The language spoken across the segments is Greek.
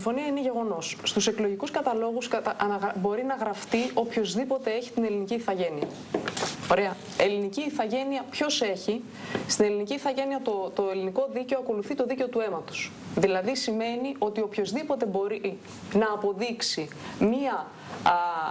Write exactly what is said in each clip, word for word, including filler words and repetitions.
συμφωνία είναι γεγονός. Στους εκλογικούς καταλόγους μπορεί να γραφτεί οποιοσδήποτε έχει την ελληνική ηθαγένεια. Ωραία. Ελληνική ηθαγένεια ποιος έχει? Στην ελληνική ηθαγένεια το, το ελληνικό δίκαιο ακολουθεί το δίκαιο του αίματος. Δηλαδή σημαίνει ότι οποιοσδήποτε μπορεί να αποδείξει μία α,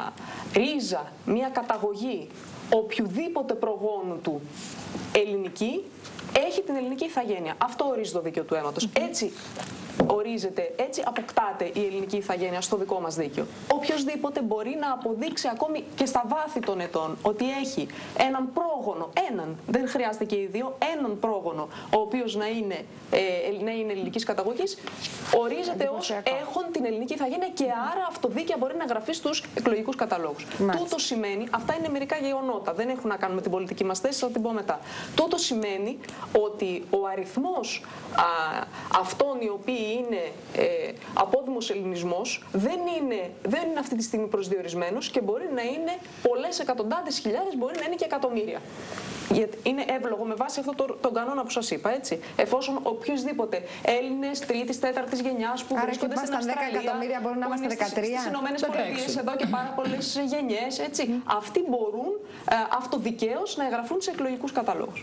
ρίζα, μία καταγωγή οποιοδήποτε προγόνου του ελληνική, έχει την ελληνική ηθαγένεια. Αυτό ορίζει το δίκαιο του αίματος. Έτσι ορίζεται, έτσι αποκτάται η ελληνική ηθαγένεια στο δικό μας δίκαιο. Οποιοσδήποτε μπορεί να αποδείξει ακόμη και στα βάθη των ετών ότι έχει έναν πρόγονο, έναν, δεν χρειάζεται και οι δύο, έναν πρόγονο, ο οποίος να είναι, ε, να είναι ελληνικής καταγωγής, ορίζεται ως έχουν την ελληνική ηθαγένεια και άρα αυτοδίκαια μπορεί να γραφεί στους εκλογικούς καταλόγους. Τούτο σημαίνει, αυτά είναι μερικά γεγονότα, δεν έχουν να κάνουν με την πολιτική μας θέση, θα την πω μετά. Τούτο σημαίνει ότι ο αριθμός α, αυτών οι οποίοι είναι ε, απόδημος ελληνισμός δεν είναι, δεν είναι αυτή τη στιγμή προσδιορισμένος και μπορεί να είναι πολλές εκατοντάδες χιλιάδες, μπορεί να είναι και εκατομμύρια. Γιατί είναι εύλογο με βάση αυτό το, τον κανόνα που σας είπα, έτσι. Εφόσον οποιοσδήποτε Έλληνες τρίτης, τέταρτης γενιάς που άρα βρίσκονται στην Αυστραλία, δέκα εκατομμύρια μπορούν να είμαστε δεκατρία. Στις Ηνωμένες Πολιτείες εδώ και πάρα πολλές γενιές, έτσι. Mm. Αυτοί μπορούν ε, αυτοδικαίως να εγγραφούν σε εκλογικούς καταλόγους.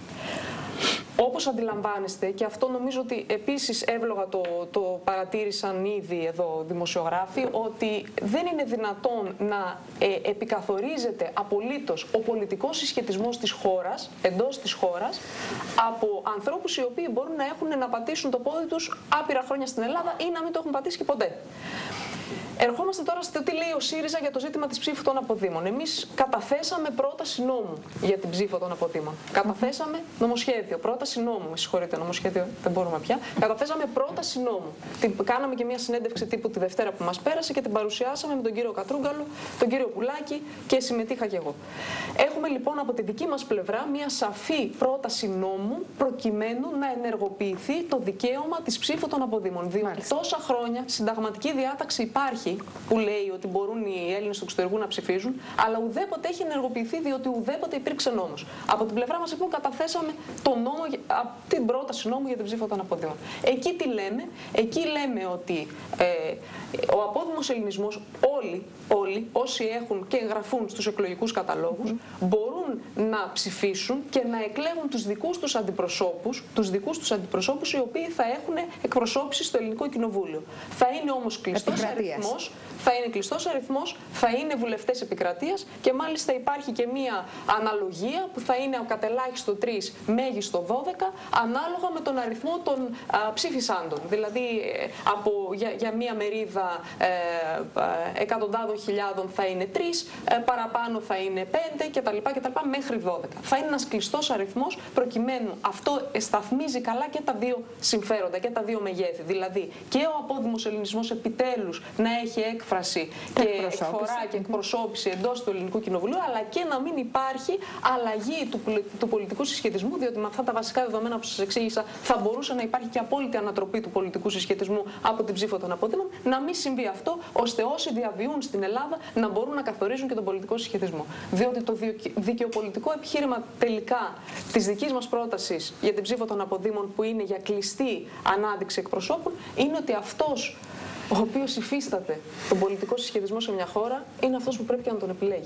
Όπως αντιλαμβάνεστε, και αυτό νομίζω ότι επίσης εύλογα το, το παρατήρησαν ήδη εδώ δημοσιογράφοι, ότι δεν είναι δυνατόν να ε, επικαθορίζεται απολύτως ο πολιτικός συσχετισμός της χώρας, εντός της χώρας, από ανθρώπους οι οποίοι μπορούν να έχουν να πατήσουν το πόδι τους άπειρα χρόνια στην Ελλάδα ή να μην το έχουν πατήσει και ποτέ. Ερχόμαστε τώρα στο τι λέει ο ΣΥΡΙΖΑ για το ζήτημα της ψήφου των αποδήμων. Εμείς καταθέσαμε πρόταση νόμου για την ψήφο των αποδήμων. Καταθέσαμε νομοσχέδιο, πρόταση νόμου. Με συγχωρείτε, νομοσχέδιο δεν μπορούμε πια. Καταθέσαμε πρόταση νόμου. Την, κάναμε και μια συνέντευξη τύπου τη Δευτέρα που μας πέρασε και την παρουσιάσαμε με τον κύριο Κατρούγκαλο, τον κύριο Πουλάκη και συμμετείχα και εγώ. Έχουμε λοιπόν από τη δική μας πλευρά μια σαφή πρόταση νόμου προκειμένου να ενεργοποιηθεί το δικαίωμα της ψήφου των αποδήμων. Διότι Μάλιστα. τόσα χρόνια συνταγματική διάταξη υπάρχει που λέει ότι μπορούν οι Έλληνες του εξωτερικού να ψηφίζουν, αλλά ουδέποτε έχει ενεργοποιηθεί διότι ουδέποτε υπήρξε νόμος. Από την πλευρά μας λοιπόν καταθέσαμε τον νόμο, την πρόταση νόμου για την ψήφο των αποδήμων. Εκεί τι λέμε? Εκεί λέμε ότι ε, ο απόδημος ελληνισμός, όλοι, όλοι όσοι έχουν και εγγραφούν στους εκλογικούς καταλόγους, mm-hmm. μπορούν να ψηφίσουν και να εκλέγουν τους δικούς τους αντιπροσώπους, τους δικούς τους αντιπροσώπους οι οποίοι θα έχουν εκπροσώπηση στο Ελληνικό Κοινοβούλιο. Θα είναι όμως κλειστός αριθμός, θα είναι κλειστός αριθμός, θα είναι βουλευτές επικρατείας και μάλιστα υπάρχει και μία αναλογία που θα είναι κατελάχιστο τρεις, μέγιστο δώδεκα, ανάλογα με τον αριθμό των α, ψήφισάντων. Δηλαδή ε, από, για, για μία μερίδα ε, ε, εκατοντάδων χιλιάδων θα είναι τρεις, ε, παραπάνω θα είναι πέντε κτλ. κτλ μέχρι δώδεκα. Θα είναι ένας κλειστός αριθμός προκειμένου αυτό σταθμίζει καλά και τα δύο συμφέροντα και τα δύο μεγέθη. Δηλαδή και ο απόδημος ελληνισμός επιτέλους να έχει έκφραση και εκφορά και εκπροσώπηση εντός του Ελληνικού Κοινοβουλίου, αλλά και να μην υπάρχει αλλαγή του, του πολιτικού συσχετισμού, διότι με αυτά τα βασικά δεδομένα που σας εξήγησα θα μπορούσε να υπάρχει και απόλυτη ανατροπή του πολιτικού συσχετισμού από την ψήφο των αποδήμων, να μην συμβεί αυτό, ώστε όσοι διαβιούν στην Ελλάδα να μπορούν να καθορίζουν και τον πολιτικό συσχετισμό. Διότι το δικαιοπολιτικό επιχείρημα τελικά της δικής μας πρότασης για την ψήφο των αποδήμων, που είναι για κλειστή ανάδειξη εκπροσώπων, είναι ότι αυτός ο οποίος υφίσταται τον πολιτικό συσχετισμό σε μια χώρα είναι αυτός που πρέπει και να τον επιλέγει.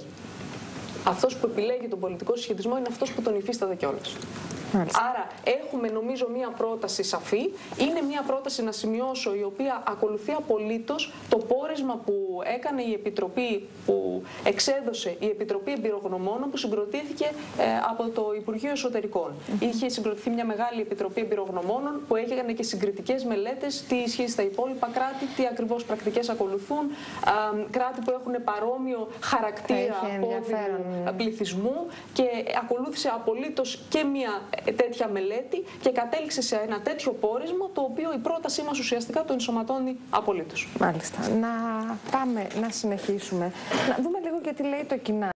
Αυτός που επιλέγει τον πολιτικό συσχετισμό είναι αυτός που τον υφίσταται κιόλας. Μάλιστα. Άρα έχουμε νομίζω μία πρόταση σαφή, είναι μία πρόταση να σημειώσω η οποία ακολουθεί απολύτως το πόρισμα που έκανε η Επιτροπή, που εξέδωσε η Επιτροπή Εμπειρογνωμόνων που συγκροτήθηκε ε, από το Υπουργείο Εσωτερικών. Mm-hmm. Είχε συγκροτηθεί μια μεγάλη Επιτροπή Εμπειρογνωμόνων που έκανε και συγκριτικές μελέτες, τι ισχύει στα υπόλοιπα κράτη, τι ακριβώς πρακτικές ακολουθούν, α, κράτη που έχουν παρόμοιο χαρακτήρα απόδημου πληθυσμού, και ακολούθησε απολύτως και μια τέτοια μελέτη και κατέληξε σε ένα τέτοιο πόρισμα, το οποίο η πρότασή μας ουσιαστικά το ενσωματώνει απολύτως. Μάλιστα. Να πάμε να συνεχίσουμε. Να δούμε λίγο και τι λέει το κοινά.